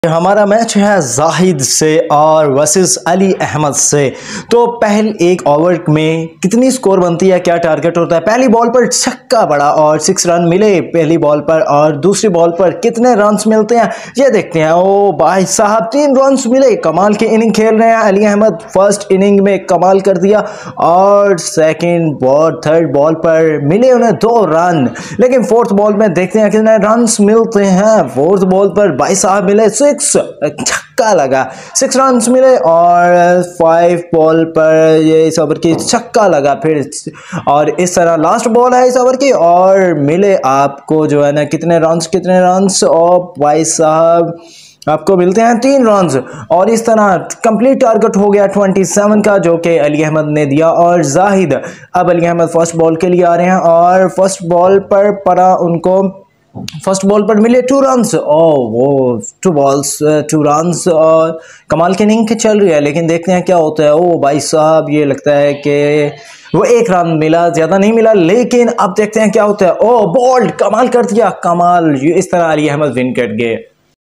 हमारा मैच है जाहिद से और वर्सेस अली अहमद से। तो पहले एक ओवर में कितनी स्कोर बनती है, क्या टारगेट होता है। पहली बॉल पर छक्का पड़ा और 6 रन मिले पहली बॉल पर, और दूसरी बॉल पर कितने रन्स मिलते हैं ये देखते हैं। ओ भाई साहब 3 रन्स मिले, कमाल की इनिंग खेल रहे हैं अली अहमद। फर्स्ट इनिंग में कमाल कर दिया और सेकेंड बॉल थर्ड बॉल पर मिले उन्हें 2 रन, लेकिन फोर्थ बॉल में देखते हैं कितने रन्स मिलते हैं। फोर्थ बॉल पर भाई साहब मिले 6, छक्का लगा 6 रन्स मिले, और 5 बॉल पर ये इस ओवर की छक्का लगा फिर, और इस तरह लास्ट बॉल है इस ओवर की और मिले आपको जो है ना कितने रन्स और भाई साहब आपको मिलते हैं 3 रन्स। और इस तरह कंप्लीट टारगेट हो गया 27 का, जो कि अली अहमद ने दिया। और जाहिद अब अली अहमद फर्स्ट बॉल के लिए आ रहे हैं और फर्स्ट बॉल पर पड़ा उनको, फर्स्ट बॉल पर मिले 2 रन्स। वो 2 बॉल्स 2 रन्स और कमाल की इनिंग चल रही है, लेकिन देखते हैं क्या होता है। ओ भाई साहब ये लगता है कि वो 1 रन मिला, ज़्यादा नहीं मिला, लेकिन अब देखते हैं क्या होता है। ओ बॉल्ड, कमाल कर दिया, कमाल। इस तरह अली अहमद विन कर गए।